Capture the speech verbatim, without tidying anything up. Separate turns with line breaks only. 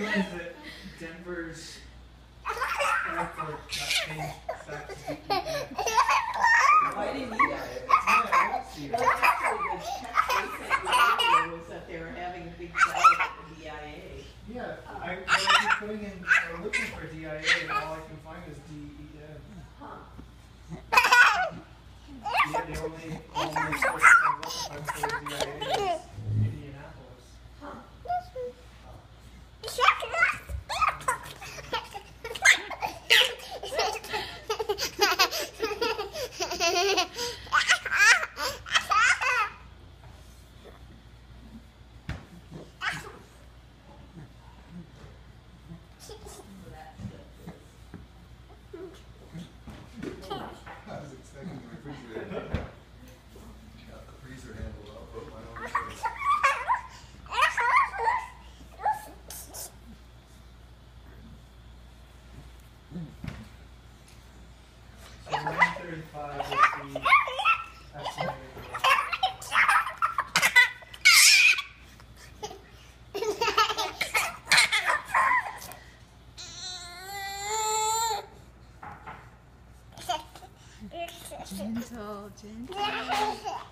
realize that Denver's airport got changed back to D E F.
I didn't either.
Yeah, I don't see
Well,
it.
actually, the text they sent me earlier was that they were having a big sale at the D I A.
Yeah, I, I keep putting in, or looking for D I A, and all I can find is D E F.
Huh.
Yeah, the only, only source that comes up if I'm for D I A is Indianapolis.
Huh.
I was expecting the refrigerator. Got the freezer handle up, but my own place.
So nine thirty-five is the estimated rate.
Gentle, gentle.